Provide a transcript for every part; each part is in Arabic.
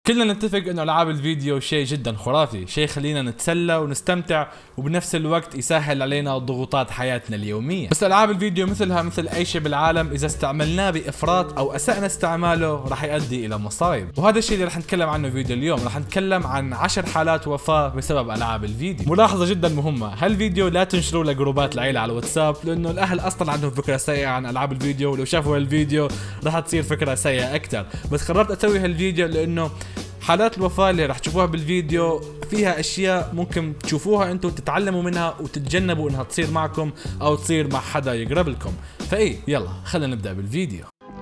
كلنا نتفق انه العاب الفيديو شيء جدا خرافي، شيء خلينا نتسلى ونستمتع وبنفس الوقت يسهل علينا ضغوطات حياتنا اليومية. بس العاب الفيديو مثلها مثل اي شيء بالعالم، اذا استعملناه بافراط او اسأنا استعماله راح يؤدي الى مصايب، وهذا الشيء اللي راح نتكلم عنه فيديو اليوم. راح نتكلم عن 10 حالات وفاة بسبب العاب الفيديو. ملاحظة جدا مهمة، هالفيديو لا تنشروه لجروبات العيلة على الواتساب، لانه الاهل اصلا عندهم فكرة سيئة عن العاب الفيديو، ولو شافوا هالفيديو راح تصير فكرة سيئة اكثر. بس قررت اسوي هالفيديو لانه حالات الوفاة اللي راح تشوفوها بالفيديو فيها اشياء ممكن تشوفوها انتم تتعلموا منها وتتجنبوا انها تصير معكم او تصير مع حدا يقرب لكم. فايه يلا خلينا نبدأ بالفيديو.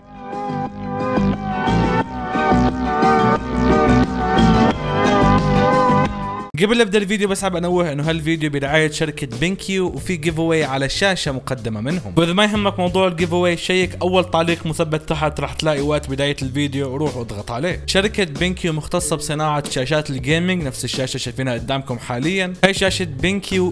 قبل ابدا الفيديو بس حاب انوه انه هالفيديو برعايه شركه بينكيو، وفي جيف اواي على الشاشه مقدمه منهم. واذا ما يهمك موضوع الجيف اواي شيك اول تعليق مثبت تحت راح تلاقي وقت بدايه الفيديو، روح واضغط عليه. شركه بينكيو مختصه بصناعه شاشات الجيمنج، نفس الشاشه شايفينها قدامكم حاليا. هي شاشه بينكيو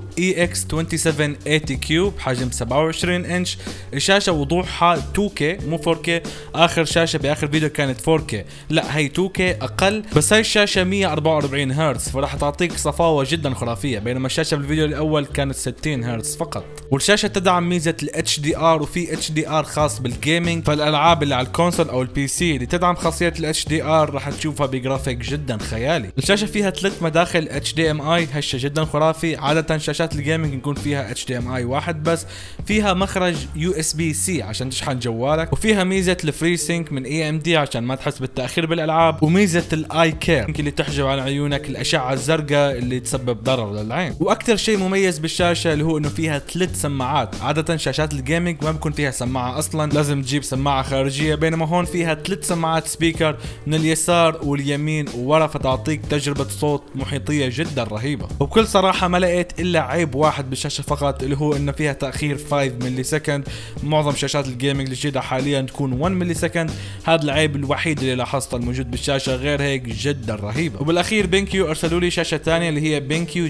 EX2780Q بحجم 27 انش. الشاشه وضوحها 2K مو 4K، اخر شاشه باخر فيديو كانت 4K، لا هي 2K اقل، بس هاي الشاشه 144 هرتز فراح تعطيك صفاوة جدا خرافية، بينما الشاشة بالفيديو الأول كانت 60 هرتز فقط. والشاشة تدعم ميزة ال HDR، وفي HDR خاص بالجيمنج، فالألعاب اللي على الكونسول أو البي سي اللي تدعم خاصية ال HDR راح تشوفها بجرافيك جدا خيالي. الشاشة فيها 3 مداخل HDMI، هالشي جدا خرافي. عادة شاشات الجيمنج يكون فيها HDMI واحد بس، فيها مخرج USB-C عشان تشحن جوالك، وفيها ميزة الفري سينك من AMD عشان ما تحس بالتأخير بالألعاب، وميزة الاي كير اللي تحجب عن عيونك الأشعة الزرقاء اللي تسبب ضرر للعين. واكثر شيء مميز بالشاشه اللي هو انه فيها 3 سماعات. عاده شاشات الجيمنج ما بيكون فيها سماعه اصلا، لازم تجيب سماعه خارجيه، بينما هون فيها 3 سماعات سبيكر من اليسار واليمين وورا، فتعطيك تجربه صوت محيطيه جدا رهيبه. وبكل صراحه ما لقيت الا عيب واحد بالشاشه فقط، اللي هو انه فيها تاخير 5 ملي سكند. معظم شاشات الجيمنج الجديده حاليا تكون 1 ملي سكند، هذا العيب الوحيد اللي لاحظته الموجود بالشاشه، غير هيك جدا رهيبه. وبالاخير بينكيو ارسلوا لي شاشه ثانيه اللي هي بينكيو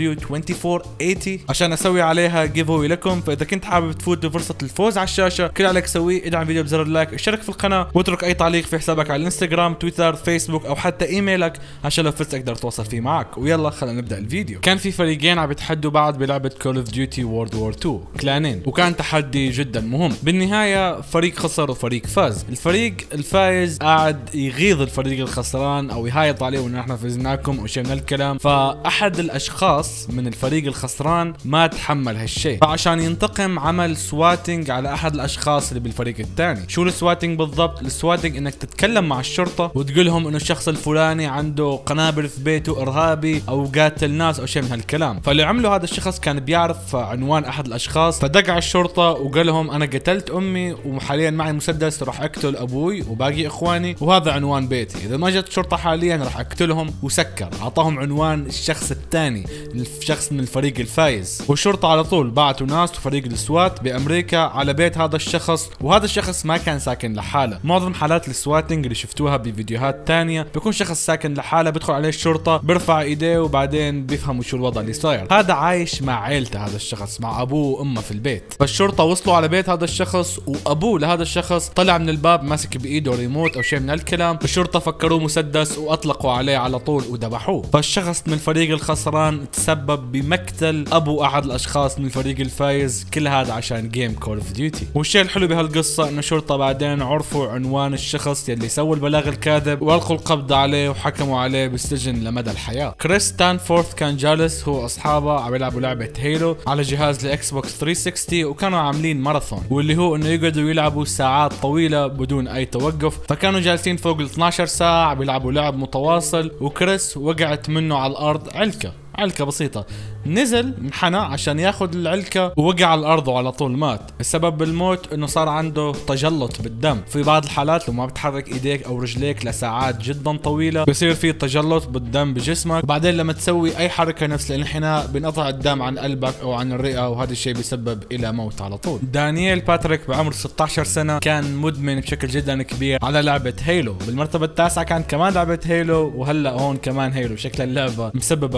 GW2480 عشان اسوي عليها جيف اواي لكم، فاذا كنت حابب تفوت بفرصه الفوز على الشاشه كل عليك تسويه ادعم الفيديو بزر اللايك، اشترك في القناه، واترك اي تعليق في حسابك على الانستغرام، تويتر، فيسبوك او حتى ايميلك عشان لو فزت اقدر اتواصل فيه معك. ويلا خلينا نبدا الفيديو. كان في فريقين عم يتحدوا بعض بلعبه كول اوف ديوتي وورد وور 2، كلانين، وكان تحدي جدا مهم. بالنهايه فريق خسر وفريق فاز. الفريق الفايز قاعد يغيظ الفريق الخسران او يهايط عليه وانه احنا فزناكم او شيء من الكلام، فاحد الاشخاص من الفريق الخسران ما تحمل هالشيء، فعشان ينتقم عمل سواتنج على احد الاشخاص اللي بالفريق الثاني. شو السواتنج بالضبط؟ السواتنج انك تتكلم مع الشرطه وتقول لهم انه الشخص الفلاني عنده قنابل في بيته، ارهابي او قاتل ناس او شيء من هالكلام. فاللي عمله هذا الشخص كان بيعرف عنوان احد الاشخاص، فدق على الشرطه وقال لهم انا قتلت امي وحاليا معي مسدس راح اقتل ابوي وباقي اخواني، وهذا عنوان بيتي، اذا ما جت الشرطه حاليا راح اقتلهم، وسكر. اعطاهم عنوان الشخص الثاني، الشخص من الفريق الفايز، والشرطه على طول بعتوا ناس وفريق السوات بامريكا على بيت هذا الشخص. وهذا الشخص ما كان ساكن لحاله. معظم حالات السواتنج اللي شفتوها بفيديوهات ثانيه بيكون شخص ساكن لحاله، بيدخل عليه الشرطه بيرفع ايديه وبعدين بيفهموا شو الوضع اللي صاير. هذا عايش مع عيلته، هذا الشخص مع ابوه وامه في البيت. فالشرطه وصلوا على بيت هذا الشخص، وابوه لهذا الشخص طلع من الباب ماسك بايده ريموت او شيء من هالكلام. الشرطه فكروه مسدس واطلقوا عليه على طول وذبحوه. فالشخص من الفريق الخسران تسبب بمقتل ابو احد الاشخاص من الفريق الفايز، كل هذا عشان جيم كول اوف ديوتي. والشيء الحلو بهالقصه انه الشرطه بعدين عرفوا عنوان الشخص يلي سوى البلاغ الكاذب، والقوا القبض عليه وحكموا عليه بالسجن لمدى الحياه. كريس ستانفورث كان جالس هو واصحابه عم يلعبوا لعبه هيلو على جهاز الاكس بوكس 360، وكانوا عاملين ماراثون، واللي هو انه يقعدوا يلعبوا ساعات طويله بدون اي توقف. فكانوا جالسين فوق ال 12 ساعه بيلعبوا لعب متواصل، وكريس وقعت منه على الارض علكة بسيطة، نزل انحنى عشان ياخذ العلكة ووقع على الارض وعلى طول مات. السبب بالموت انه صار عنده تجلط بالدم. في بعض الحالات لو ما بتحرك ايديك او رجليك لساعات جدا طويلة بصير في تجلط بالدم بجسمك، وبعدين لما تسوي اي حركة نفس الانحناء بينقطع الدم عن قلبك او عن الرئة، وهذا الشيء بيسبب الى موت على طول. دانييل باتريك بعمر 16 سنة كان مدمن بشكل جدا كبير على لعبة هيلو. بالمرتبة التاسعة كان كمان لعبة هيلو، وهلا هون كمان هيلو. شكل اللعبة مسببة مصايب.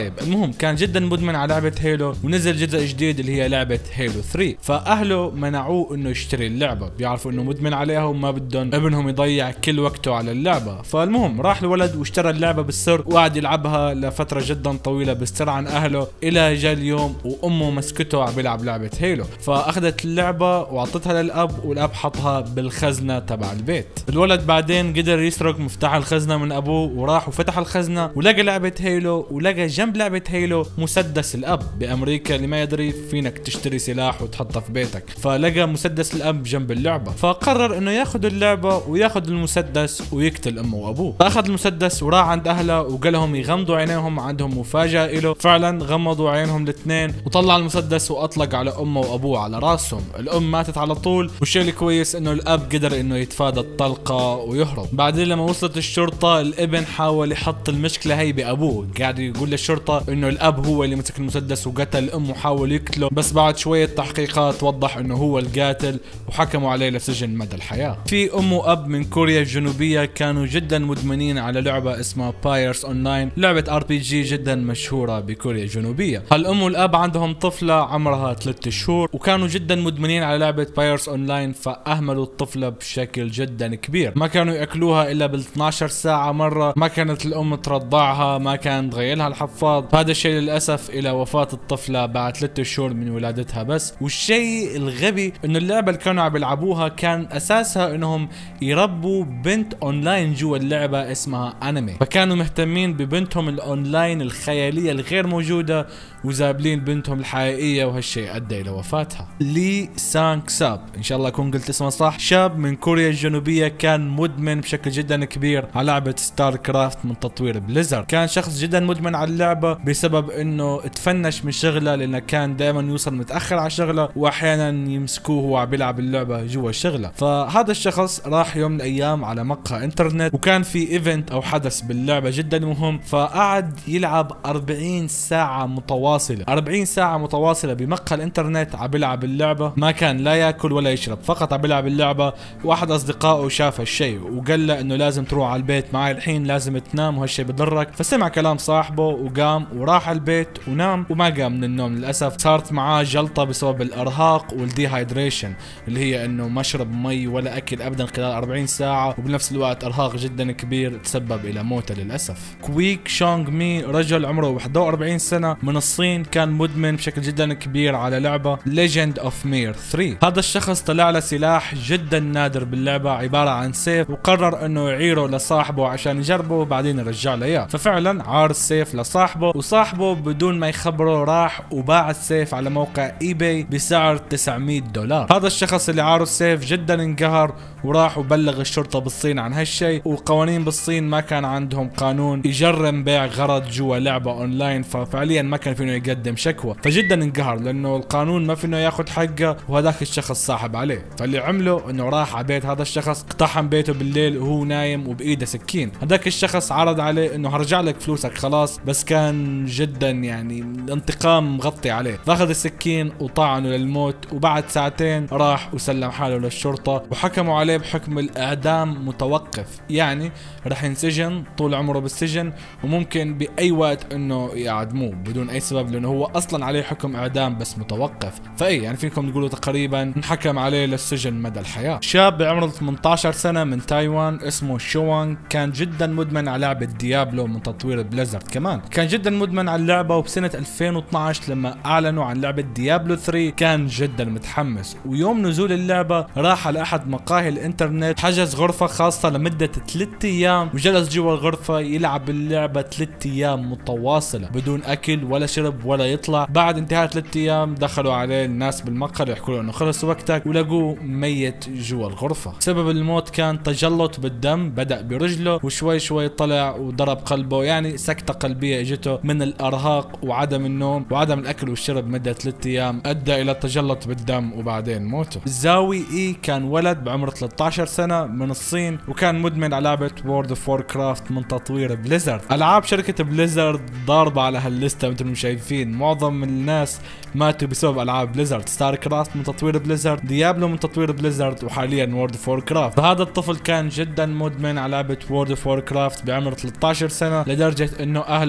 طيب المهم كان جدا مدمن على لعبة هيلو، ونزل جزء جديد اللي هي لعبة هيلو 3، فاهله منعوه انه يشتري اللعبة، بيعرفوا انه مدمن عليها وما بدهم ابنهم يضيع كل وقته على اللعبة. فالمهم راح الولد واشترى اللعبة بالسر وقعد يلعبها لفترة جدا طويلة بالسر عن اهله، الى جاء اليوم وامه مسكته عم بيلعب لعبة هيلو، فاخذت اللعبة واعطتها للاب، والاب حطها بالخزنة تبع البيت. الولد بعدين قدر يسرق مفتاح الخزنة من ابوه، وراح وفتح الخزنة ولقى لعبة هيلو، ولقى جنب لعبة هيلو مسدس الاب. بامريكا اللي ما يدري فينك تشتري سلاح وتحطه في بيتك، فلقى مسدس الاب جنب اللعبة، فقرر انه ياخذ اللعبة وياخذ المسدس ويقتل امه وابوه. فاخذ المسدس وراح عند اهله وقال لهم يغمضوا عينيهم، عندهم مفاجأة له. فعلا غمضوا عينهم الاثنين، وطلع المسدس واطلق على امه وابوه على راسهم. الام ماتت على طول، والشيء الكويس انه الاب قدر انه يتفادى الطلقة ويهرب. بعدين لما وصلت الشرطة الابن حاول يحط المشكلة هي بابوه، قاعد يقول للشرطة انه الاب هو اللي مسك المسدس وقتل امه وحاول يقتله، بس بعد شوية تحقيقات وضح انه هو القاتل وحكموا عليه لسجن مدى الحياة. في ام واب من كوريا الجنوبية كانوا جدا مدمنين على لعبة اسمها بايرز اونلاين، لعبة RPG جدا مشهورة بكوريا الجنوبية. الام والاب عندهم طفلة عمرها 3 شهور، وكانوا جدا مدمنين على لعبة بايرز اونلاين، فاهملوا الطفلة بشكل جدا كبير. ما كانوا ياكلوها الا بال 12 ساعة مرة، ما كانت الام ترضعها، ما كان تغير لها الحفاض. هذا الشيء للاسف الى وفاة الطفلة بعد 3 شهور من ولادتها بس. والشيء الغبي انه اللعبة اللي كانوا عم يلعبوها كان اساسها انهم يربوا بنت اونلاين جوا اللعبة اسمها انمي، فكانوا مهتمين ببنتهم الاونلاين الخيالية الغير موجودة وزابلين بنتهم الحقيقية، وهالشيء ادى الى وفاتها. لي سانغ ساب، ان شاء الله اكون قلت اسمه صح، شاب من كوريا الجنوبية كان مدمن بشكل جدا كبير على لعبة ستار كرافت من تطوير بليزرد. كان شخص جدا مدمن على اللعبة بسبب انه تفنش من شغله، لانه كان دائما يوصل متاخر على شغله، واحيانا يمسكوه وهو عم بيلعب اللعبة جوا الشغله. فهذا الشخص راح يوم من الايام على مقهى انترنت، وكان في ايفنت او حدث باللعبة جدا مهم، فقعد يلعب 40 ساعة متواصلة، 40 ساعة متواصلة بمقهى الانترنت عم بيلعب اللعبة، ما كان لا ياكل ولا يشرب، فقط عم بيلعب اللعبة. واحد اصدقائه شاف هالشيء وقال له انه لازم تروح على البيت معي الحين، لازم تنام وهالشيء بضرك. فسمع كلام صاحبه وقام وراح على البيت ونام، وما قام من النوم للاسف. صارت معاه جلطة بسبب الارهاق والديهايدريشن، اللي هي انه ما شرب مي ولا اكل ابدا خلال 40 ساعة، وبنفس الوقت ارهاق جدا كبير تسبب الى موته للاسف. كويك شونغ مي رجل عمره 41 سنة من الصين، كان مدمن بشكل جدا كبير على لعبة ليجند اوف مير 3. هذا الشخص طلع له سلاح جدا نادر باللعبة عبارة عن سيف، وقرر انه يعيره لصاحبه عشان يجربه وبعدين يرجع له اياه. ففعلا عار السيف لصاحبه، وصاحبه بدون ما يخبره راح وباع السيف على موقع اي باي بسعر $900. هذا الشخص اللي عاره السيف جدا انقهر وراح وبلغ الشرطة بالصين عن هالشيء، وقوانين بالصين ما كان عندهم قانون يجرم بيع غرض جوا لعبة اونلاين، ففعليا ما كان فينه يقدم شكوى، فجدا انقهر لانه القانون ما فينه ياخذ حقه، وهذاك الشخص صاحب عليه. فاللي عمله انه راح على بيت هذا الشخص، اقتحم بيته بالليل وهو نايم وبايده سكين. هذاك الشخص عرض عليه انه هرجع لك فلوسك خلاص، بس كان جدا يعني الانتقام مغطي عليه، فاخذ السكين وطعنه للموت. وبعد ساعتين راح وسلم حاله للشرطة، وحكموا عليه بحكم الاعدام متوقف، يعني راح ينسجن طول عمره بالسجن، وممكن باي وقت انه يعدموه بدون اي سبب، لانه هو اصلا عليه حكم اعدام بس متوقف. فاي يعني فيكم تقولوا تقريبا انحكم عليه للسجن مدى الحياة. شاب بعمره 18 سنة من تايوان اسمه شوانغ، كان جدا مدمن على لعبة ديابلو من تطوير بليزرد، كمان كان جدا مدمن على اللعبة. وبسنة 2012 لما اعلنوا عن لعبة ديابلو 3 كان جدا متحمس، ويوم نزول اللعبة راح على احد مقاهي الانترنت، حجز غرفة خاصة لمدة 3 ايام، وجلس جوا الغرفة يلعب اللعبة 3 ايام متواصلة بدون اكل ولا شرب ولا يطلع. بعد انتهاء 3 ايام دخلوا عليه الناس بالمقهى يحكوا له انه خلص وقتك، ولقوه ميت جوا الغرفة. سبب الموت كان تجلط بالدم، بدأ برجله وشوي شوي طلع وضرب قلبه، يعني سكتة قلبية اجته من الارهاق وعدم النوم وعدم الاكل والشرب مدة 3 ايام، ادى الى تجلط بالدم وبعدين موته. زاوي اي كان ولد بعمر 13 سنة من الصين، وكان مدمن على لعبة وورد اوف ووركرافت من تطوير بليزرد. العاب شركة بليزرد ضاربة على هالليستة مثل ما شايفين، معظم الناس ماتوا بسبب العاب بليزرد، ستار كرافت من تطوير بليزرد، ديابلو من تطوير بليزرد، وحاليا وورد اوف ووركرافت. فهذا الطفل كان جدا مدمن على لعبة وورد اوف ووركرافت بعمر 13 سنة، لدرجة انه اهله تدخلوا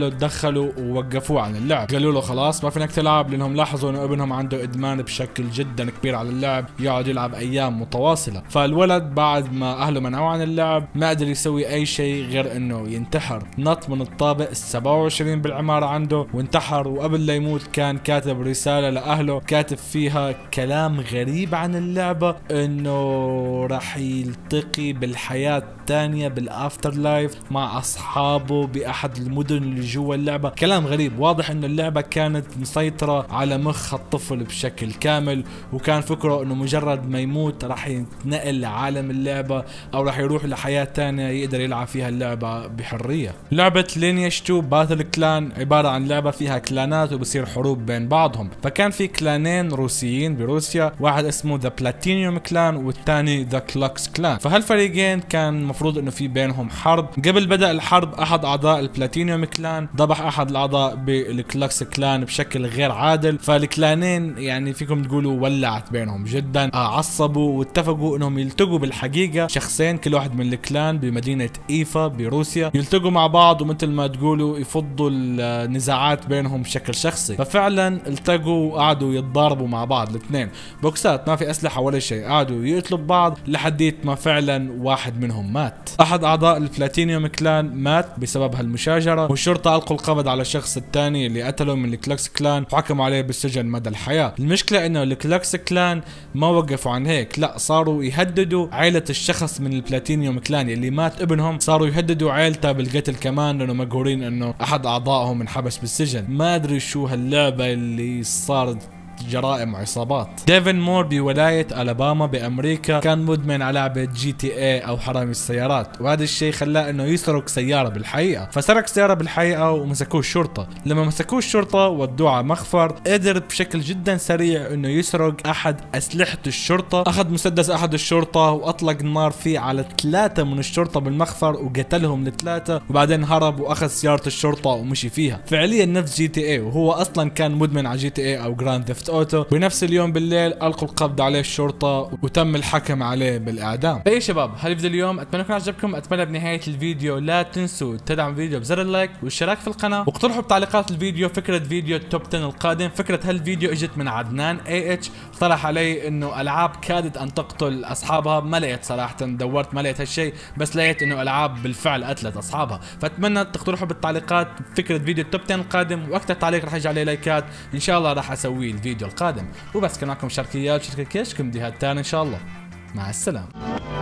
اهله ووقفوه عن اللعب. قالوا له خلاص ما فينك تلعب، لانهم لاحظوا انه ابنهم عنده ادمان بشكل جدا كبير على اللعب، يقعد يلعب ايام متواصله. فالولد بعد ما اهله منعوه عن اللعب ما قدر يسوي اي شيء غير انه ينتحر. نط من الطابق 27 بالعماره عنده وانتحر. وقبل لا يموت كان كاتب رساله لاهله، كاتب فيها كلام غريب عن اللعبه، انه راح يلتقي بالحياه الثانيه بالافتر لايف مع اصحابه باحد المدن اللي جوا اللعبه. كلام غريب، واضح انه اللعبه كانت مسيطره على مخ الطفل بشكل كامل، وكان فكره انه مجرد ما يموت راح ينتقل لعالم اللعبه او راح يروح لحياه ثانيه يقدر يلعب فيها اللعبه بحريه. لعبه لينيج 2 باتل كلان عباره عن لعبه فيها كلانات وبصير حروب بين بعضهم. فكان في كلانين روسيين بروسيا، واحد اسمه ذا بلاتينيوم كلان والثاني ذا كلوكس كلان. فهالفريقين كان المفروض انه في بينهم حرب. قبل بدأ الحرب احد اعضاء البلاتينيوم كلان ذبح احد الاعضاء بالكلوكس كلان بشكل غير عادل. فالكلانين يعني فيكم تقولوا ولعت بينهم جدا، عصبوا واتفقوا انهم يلتقوا بالحقيقه شخصين كل واحد من الكلان بمدينه ايفا بروسيا، يلتقوا مع بعض ومثل ما تقولوا يفضوا النزاعات بينهم بشكل شخصي. ففعلا التقوا وقعدوا يتضاربوا مع بعض الاثنين، بوكسات ما في اسلحه ولا شيء، قعدوا يقتلوا ببعض لحديت ما فعلا واحد منهم مات. احد اعضاء البلاتينيوم كلان مات بسبب هالمشاجره، والشرطه القوا القبض على الشخص الثاني اللي قتله من الكلوكس كلان وحكموا عليه بالسجن مدى الحياه. المشكله انه الكلوكس كلان ما وقفوا عن هيك، لا صاروا يهددوا عائله الشخص من البلاتينيوم كلان اللي مات ابنهم، صاروا يهددوا عائلته بالقتل كمان لانه مقهورين انه احد اعضائهم انحبس بالسجن. ما ادري شو هاللعبه اللي صارت جرائم وعصابات. ديفن مور بولاية ألاباما بأمريكا كان مدمن على لعبة GTA أو حرامي السيارات، وهذا الشيء خلاه إنه يسرق سيارة بالحقيقة. فسرق سيارة بالحقيقة ومسكوه الشرطة. لما مسكوه الشرطة ودوه على مخفر، قدر بشكل جدا سريع إنه يسرق أحد أسلحة الشرطة. أخذ مسدس أحد الشرطة وأطلق النار فيه على 3 من الشرطة بالمخفر وقتلهم ال3، وبعدين هرب وأخذ سيارة الشرطة ومشي فيها. فعليا نفس GTA، وهو أصلا كان مدمن على GTA أو جراند ثيفت اوتو. بنفس اليوم بالليل القوا القبض عليه الشرطه وتم الحكم عليه بالاعدام. اي شباب، هالفيديو اليوم اتمنى يكون عجبكم. اتمنى بنهايه الفيديو لا تنسوا تدعموا الفيديو بزر اللايك والاشتراك في القناه، واقترحوا بتعليقات الفيديو فكره فيديو التوب 10 القادم. فكره هالفيديو اجت من عدنان AH، اقترح علي انه العاب كادت ان تقتل اصحابها. ما لقيت صراحه، دورت ما لقيت هالشيء، بس لقيت انه العاب بالفعل قتلت اصحابها. فاتمنى تقترحوا بالتعليقات فكره فيديو التوب 10 القادم، واكثر تعليق راح يجي عليه لايكات ان شاء الله راح اسويه الفيديو القادم. وبس كان معكم شركيات شركة كيش كم دي هالتاني ان شاء الله. مع السلامة.